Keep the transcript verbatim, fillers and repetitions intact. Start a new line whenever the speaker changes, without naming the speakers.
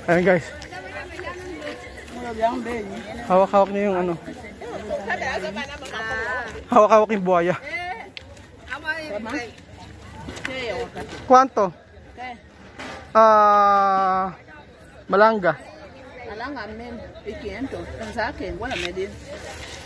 Ayan guys. Hawak-hawak niya yung ano. Hawak-hawak yung buhaya. Kwanto? Ah, malanga.
Malanga, men, quinientos. Sa akin, wala medin.